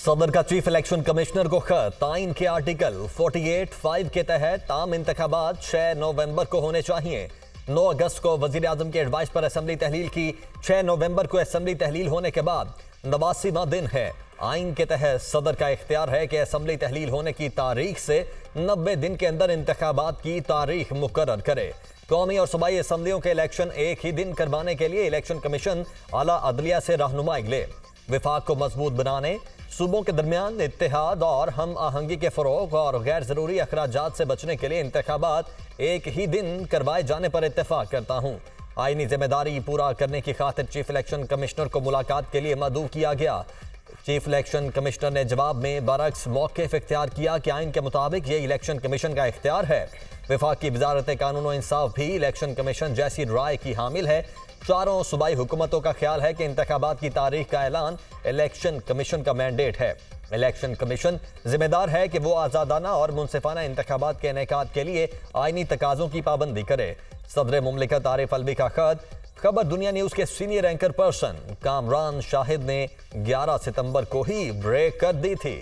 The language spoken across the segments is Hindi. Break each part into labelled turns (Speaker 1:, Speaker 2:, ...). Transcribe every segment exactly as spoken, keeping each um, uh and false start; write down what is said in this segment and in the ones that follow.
Speaker 1: सदर का चीफ इलेक्शन कमिश्नर को खत। आइन के आर्टिकल अड़तालीस फाइव के तहत आम इंतखाबात छह नवंबर को होने चाहिए। नौ अगस्त को वजीर आजम के एडवाइस पर असेंबली तहलील की। छह नवंबर को असेंबली तहलील होने के बाद नवासीवां दिन है। आइन के तहत सदर का इख्तियार है कि असेंबली तहलील होने की तारीख से नब्बे दिन के अंदर इंतखाबात की तारीख मुकर्रर करे। कौमी और सूबाई असेंबलियों के इलेक्शन एक ही दिन करवाने के लिए इलेक्शन कमीशन आला अदलिया से रहनुमाई ले। विफाक को मजबूत बनाने, सूबों के दरमियान इत्तेहाद और हम आहंगी के फरोग और गैर जरूरी अखराजात से बचने के लिए इंतखाबात एक ही दिन करवाए जाने पर इत्तेफाक करता हूँ। आईनी जिम्मेदारी पूरा करने की खातिर चीफ इलेक्शन कमिश्नर को मुलाकात के लिए मदऊ किया गया। चीफ इलेक्शन कमिश्नर ने जवाब में बरक्स मौक़िफ़ इख्तियार किया कि आइन के मुताबिक ये इलेक्शन कमीशन का इख्तियार है। विफाक की वजारत कानून और इंसाफ भी इलेक्शन कमीशन जैसी राय की हामिल है। चारों सूबाई हुकूमतों का ख्याल है कि इंतखाबात की तारीख का ऐलान इलेक्शन कमीशन का मैंडेट है। इलेक्शन कमीशन जिम्मेदार है कि वो आज़ादाना और मुनसिफाना इंतखाबात के इनेकाद के लिए आइनी तकाज़ों की पाबंदी करे। सदर मुमलिकत आरिफ अलवी का खत। खबर दुनिया न्यूज़ के senior anchor person Kamran Shahid ने ग्यारह सितंबर को ही ब्रेक कर दी थी।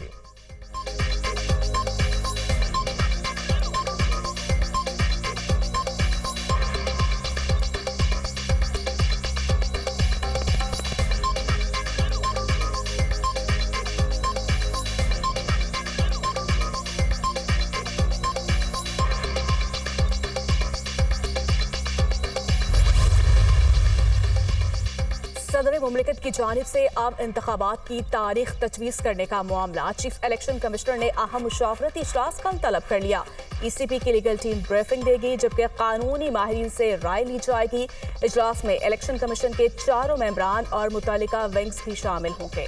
Speaker 2: सदर मुमलिकत की जानिब से आम इंतखाबात की तारीख तजवीज़ करने का मामला चीफ इलेक्शन कमिश्नर ने अहम मुशावरती इजलास कल तलब कर लिया। ई सी पी की लीगल टीम ब्रीफिंग देगी, जबकि कानूनी माहिरीन से राय ली जाएगी। इजलास में इलेक्शन कमीशन के चारों मेंबरान और मुतल्लिका विंग्स भी शामिल होंगे।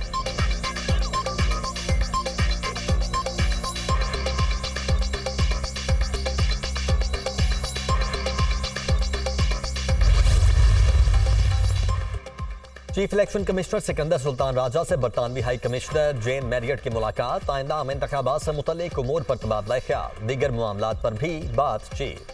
Speaker 1: Chief election commissioner Sikandar Sultan Raja से बरतानवी हाई कमिश्नर जेन मैरियट की मुलाकात। आइंदा आम इंतखाबात से मुतल्लिक उमूर पर तबादला ख्याल, दीगर मामलात पर भी बातचीत।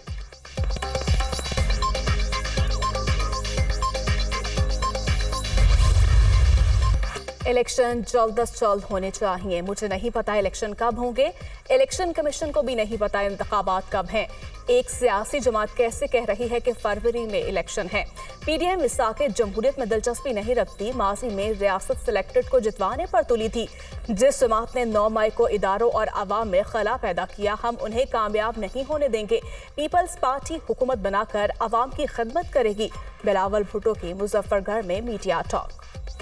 Speaker 2: इलेक्शन जल्द अज जल्द होने चाहिए। मुझे नहीं पता इलेक्शन कब होंगे, इलेक्शन कमीशन को भी नहीं पता इंतखाबात कब हैं। एक सियासी जमात कैसे कह रही है कि फरवरी में इलेक्शन है। पीडीएम मिसाके जमहूरियत में दिलचस्पी नहीं रखती। माजी में रियासत सिलेक्टेड को जितवाने पर तुली थी। जिस जमात ने नौ मई को इदारों और आवाम में खला पैदा किया, हम उन्हें कामयाब नहीं होने देंगे। पीपल्स पार्टी हुकूमत बनाकर आवाम की खिदमत करेगी। बिलावल भुट्टो की मुजफ्फरगढ़ में मीडिया टॉक।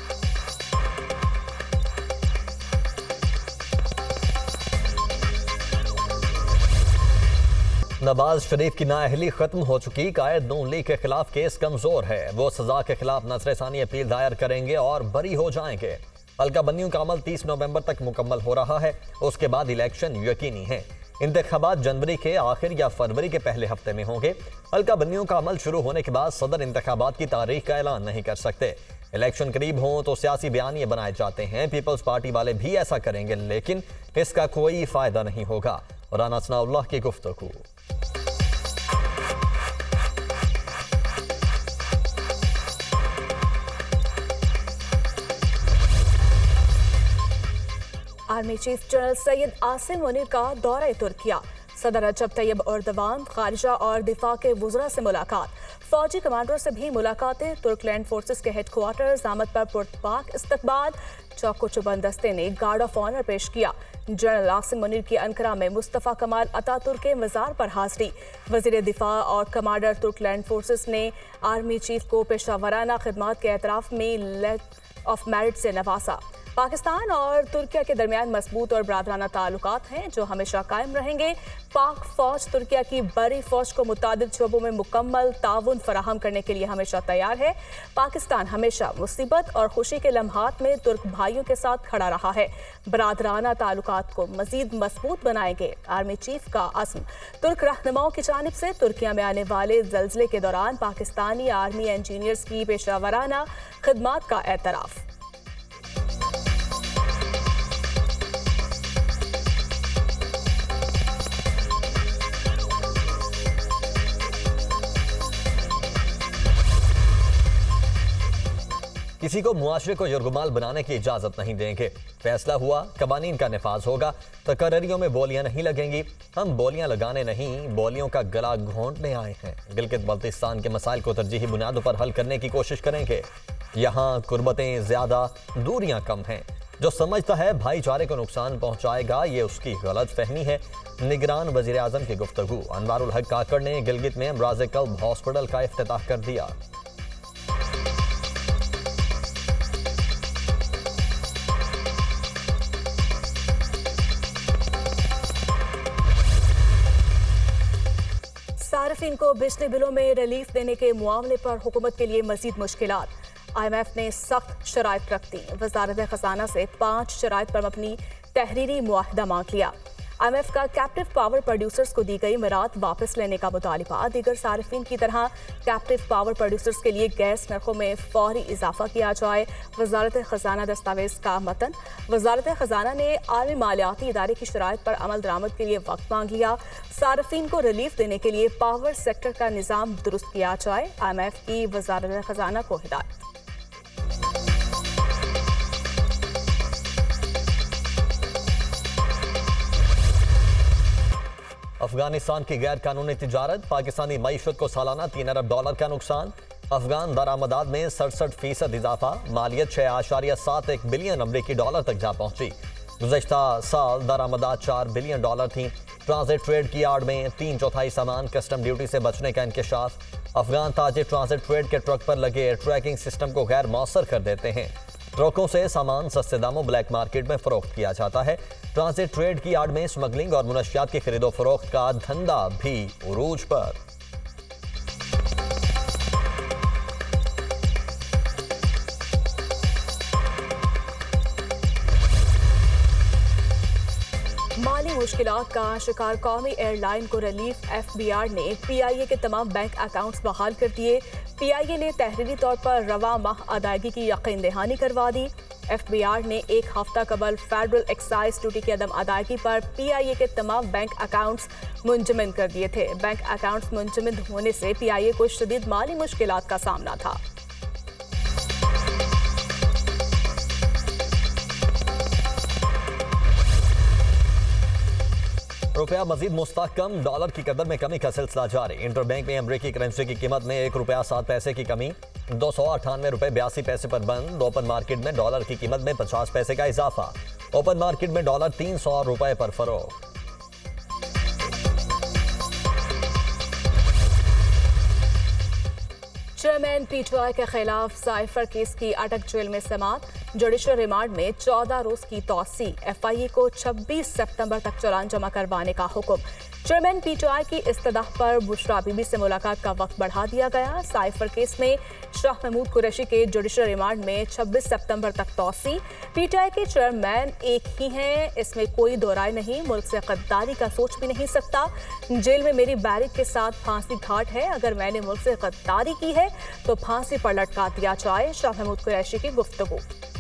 Speaker 1: नवाज शरीफ की नाअहली खत्म हो चुकी। कायद नून लीग के खिलाफ केस कमजोर है। वो सजा के खिलाफ नजरसानी अपील दायर करेंगे और बरी हो जाएंगे। हल्का बंदियों का अमल तीस नवंबर तक मुकम्मल हो रहा है। उसके बाद इलेक्शन यकीनी है। इंतखाबात जनवरी के आखिर या फरवरी के पहले हफ्ते में होंगे। हल्का बंदियों का अमल शुरू होने के बाद सदर इंतखाबात की तारीख का ऐलान नहीं कर सकते। इलेक्शन करीब हों तो सियासी बयानिए बनाए जाते हैं। पीपल्स पार्टी वाले भी ऐसा करेंगे, लेकिन इसका कोई फायदा नहीं होगा। राना सनाउल्लाह की गुफ्तगू।
Speaker 2: Army chief general Syed Asim Munir का दौरा तुर्किया। सदर रजब तैयब एर्दोगान, खारिजा और दिफा के वुज़रा से मुलाकात। फौजी कमांडर से भी मुलाकातें। तुर्कलैंड फोर्सेस के हेडक्वार्टर आमद पर पुरतपाक इस्तकबाल। चौको चुबंद दस्ते ने गार्ड ऑफ ऑनर पेश किया। जनरल आसिम मुनीर की अंकरा में मुस्तफ़ा कमाल अतातुर्क के मज़ार पर हाजिरी। वज़ीर दिफा और कमांडर तुर्कलैंड फोर्सेस ने आर्मी चीफ को पेशावराना खिदमात के एतराफ़ में लेटर ऑफ मेरिट से नवाजा। पाकिस्तान और तुर्किया के दरमियान मजबूत और बरादराना ताल्लुकात हैं जो हमेशा कायम रहेंगे। पाक फौज तुर्किया की बड़ी फौज को मुतादिद शोबों में मुकम्मल ताउन फराहम करने के लिए हमेशा तैयार है। पाकिस्तान हमेशा मुसीबत और खुशी के लम्हात में तुर्क भाइयों के साथ खड़ा रहा है। बरादराना ताल्लुकात को मजीद मजबूत बनाएंगे, आर्मी चीफ का अज़्म। तुर्क रहनुमाओं की जानिब से तुर्किया में आने वाले जल्जले के दौरान पाकिस्तानी आर्मी इंजीनियर्स की पेशावराना खिदमात का एतराफ़।
Speaker 1: किसी को मुआशरे को यरगुमाल बनाने की इजाजत नहीं देंगे। फैसला हुआ, कवानीन का निफाज होगा, तकर्रियों में बोलियां नहीं लगेंगी। हम बोलियां लगाने नहीं, बोलियों का गला घोंटने आए हैं। गिलगित बल्तिस्तान के मसाइल को तरजीही बुनियादों पर हल करने की कोशिश करेंगे। यहाँ कुर्बतें ज्यादा, दूरियां कम हैं। जो समझता है भाईचारे को नुकसान पहुंचाएगा, ये उसकी गलत फहमी है। निगरान वजीर आजम की गुफ्तगू। अनवारुल हक काकड़ ने गिलगित में अमराज कल्ब हॉस्पिटल का इफ्तिताह कर दिया।
Speaker 2: सार्फिन को बिजली बिलों में रिलीफ देने के मामले पर हुकूमत के लिए मजीद मुश्किलात। आई एम एफ ने सख्त शराइत रख दी। वजारत खजाना से पाँच शराइत पर अपनी तहरीरी मुआहदा मांग लिया। आई एम एफ का कैप्टिव पावर प्रोड्यूसर्स को दी गई मराद वापस लेने का मुतालिबा। दीगर सार्फिन की तरह कैप्टिव पावर प्रोड्यूसर्स के लिए गैस नरखों में फौरी इजाफा किया जाए। वजारत खजाना दस्तावेज का मतन। वजारत खजाना ने आलमी मालियाती इदारे की शराइत पर अमल दरामद के लिए वक्त मांग लिया। सार्फिन को रिलीफ देने के लिए पावर सेक्टर का निज़ाम दुरुस्त किया जाए। आई एम एफ की वजारत खजाना को हिदायत।
Speaker 1: अफगानिस्तान की गैर कानूनी तिजारत, पाकिस्तानी मईशत को सालाना तीन अरब डॉलर का नुकसान। अफगान दरामदात में सड़सठ फीसद इजाफा, मालियत छह आशारिया सात एक बिलियन अमरीकी डॉलर तक जा पहुंची। गुज़श्ता साल दरामदात चार बिलियन डॉलर थी। ट्रांजिट ट्रेड की आड़ में तीन चौथाई सामान कस्टम ड्यूटी से बचने का इंकशाफ। अफगान ताजिर ट्रांजिट ट्रेड के ट्रक पर लगे ट्रैकिंग सिस्टम को गैर मौसर कर देते हैं। ट्रकों से सामान सस्ते दामों ब्लैक मार्केट में फरोख्त किया जाता है। ट्रांजिट ट्रेड की आड़ में स्मगलिंग और मुनशियात की खरीदो फरोख्त का धंधा भी उरूज पर।
Speaker 2: माली मुश्किलात का शिकार कौमी एयरलाइन को रिलीफ। एफ बी आर ने पी आई ए के तमाम बैंक अकाउंट्स बहाल कर दिए। पी आई ए ने तहरीरी तौर पर रवा माह अदायगी की यकीन दहानी करवा दी। एफ बी आर ने एक हफ्ता कबल फेडरल एक्साइज ड्यूटी की अदम अदायगी पर पी आई ए के तमाम बैंक अकाउंट्स मुंजमद कर दिए थे। बैंक अकाउंट्स मुंजमद होने से पी आई ए को शदीद माली मुश्किलात का सामना था।
Speaker 1: रुपया मजीद मुस्तहकम, डॉलर की कदर में कमी का सिलसिला जारी। इंटर बैंक में अमरीकी करेंसी की कीमत में एक रुपया सात पैसे की कमी, दो सौ अट्ठानवे रुपए बयासी पैसे पर बंद। ओपन मार्केट में डॉलर की कीमत में पचास पैसे का इजाफा। ओपन मार्केट में डॉलर तीन सौ रुपए पर फरोख्त।
Speaker 2: चेयरमैन पी टी आई के खिलाफ साइफर केस की अटक जेल में समात। जुडिशल रिमांड में चौदह रोज की तौसी। एफ आई ए को छब्बीस सितंबर तक चालान जमा करवाने का हुक्म। चेयरमैन पी टी आई की इस्तदाह पर बुशरा बीबी से मुलाकात का वक्त बढ़ा दिया गया। साइफर केस में शाह महमूद कुरैशी के जुडिशल रिमांड में छब्बीस सितंबर तक तौसी। पी टी आई के चेयरमैन एक ही हैं, इसमें कोई दो राय नहीं। मुल्क से गद्दारी का सोच भी नहीं सकता। जेल में मेरी बैरिक के साथ फांसी घाट है। अगर मैंने मुल्क से गद्दारी की है तो फांसी पर लटका दिया जाए। शाह महमूद कुरैशी की गुफ्तगू।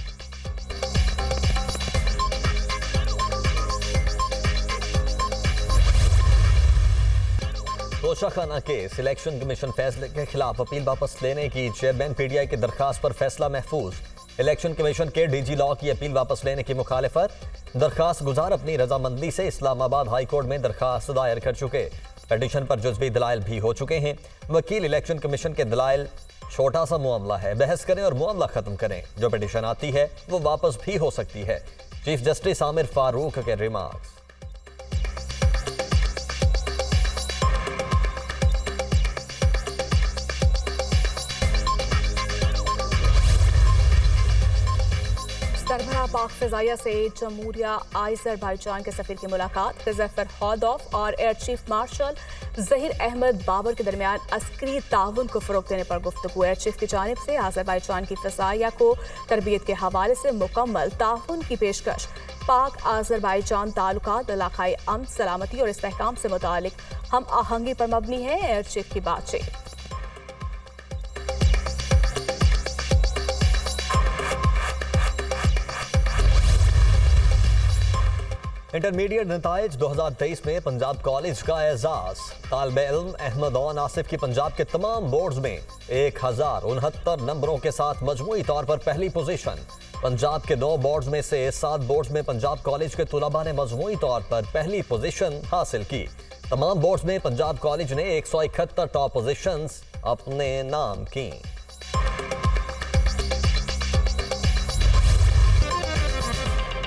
Speaker 1: तोशाखाना केस, इलेक्शन कमीशन फैसले के खिलाफ अपील वापस लेने की चेयरमैन पी टी आई की दरखास्त पर फैसला महफूज। इलेक्शन कमीशन के डी जी लॉ की अपील वापस लेने की मुखालिफत। दरखास्त गुजार अपनी रजामंदी से इस्लामाबाद हाई कोर्ट में दरखास्त दायर कर चुके। पिटीशन पर जुज़वी दलाइल भी हो चुके हैं। वकील इलेक्शन कमीशन के दलाइल छोटा सा मामला है, बहस करें और मामला खत्म करें। जो पिटीशन आती है वो वापस भी हो सकती है। चीफ जस्टिस आमिर फारूक के रिमार्क्स।
Speaker 2: सरबराह पाक फ़िज़ाइया से जमहूरिया आज़रबाईजान के सफ़ीर की मुलाकात। ज़फ़र हौदौफ और air chief marshal Zaheer Ahmed Babar के दरमियान अस्करी ताउन को फ़रोग़ देने पर गुफ्तगू। एयर चीफ की जानिब से आज़रबाईजान की फ़िज़ाइया को तरबियत के हवाले से मुकम्मल ताउन की पेशकश। पाक आज़रबाईजान ताल्लुकात इलाक़ाई अमन, सलामती और इस्तेहकाम से मुतालिक हम आहंगी पर मबनी है। एयर चीफ की बातचीत।
Speaker 1: इंटरमीडिएट नताइज दो हज़ार तेईस में पंजाब कॉलेज का एजाज। तालिब इल्म अहमद और आसिफ की पंजाब के तमाम बोर्ड्स में एक हजार उनहत्तर नंबरों के साथ मजमूई तौर पर पहली पोजीशन। पंजाब के नौ बोर्ड्स में से सात बोर्ड्स में पंजाब कॉलेज के तुलबा ने मजमूई तौर पर पहली पोजीशन हासिल की। तमाम बोर्ड्स में पंजाब कॉलेज ने एक सौ इकहत्तर टॉप पोजीशंस अपने नाम की।